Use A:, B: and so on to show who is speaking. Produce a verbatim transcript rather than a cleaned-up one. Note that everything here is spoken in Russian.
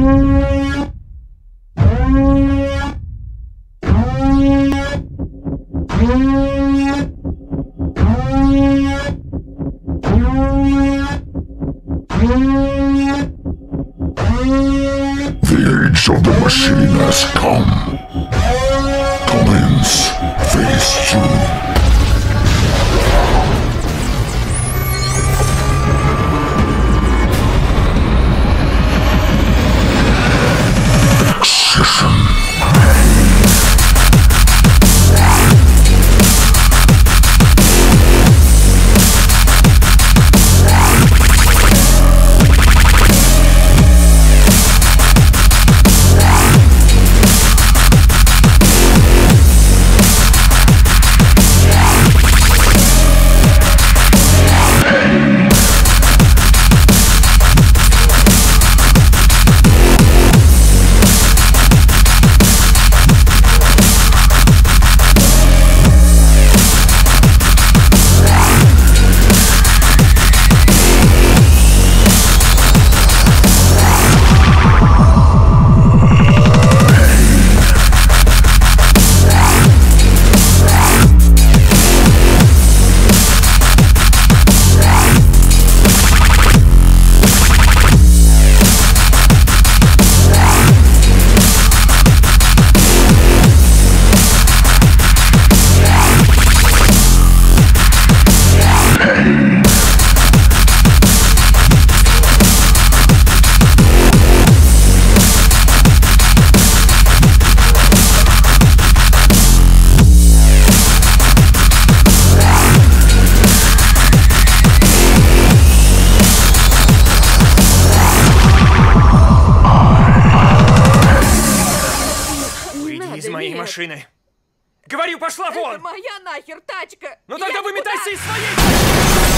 A: The age of the machine has come. Commence phase two.
B: Машины. Говорю, пошла вон!
C: Это моя нахер тачка!
B: Ну тогда
C: Я
B: выметайся
C: куда?
B: из своей...